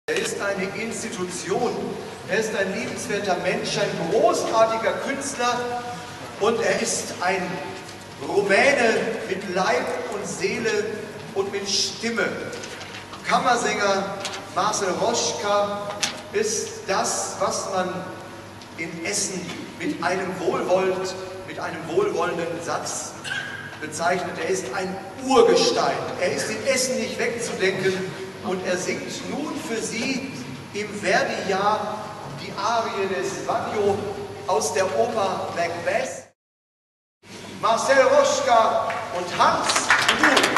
Er ist eine Institution, er ist ein liebenswerter Mensch, ein großartiger Künstler und er ist ein Rumäne mit Leib und Seele und mit Stimme. Kammersänger Marcel Roschka ist das, was man in Essen mit einem wohlwollenden Satz bezeichnet. Er ist ein Urgestein. Er ist in Essen nicht wegzudenken und er singt nun für Sie im Verdi-Jahr die Arie des Vanio aus der Oper Macbeth. Marcel Roschka und Hans Duhl.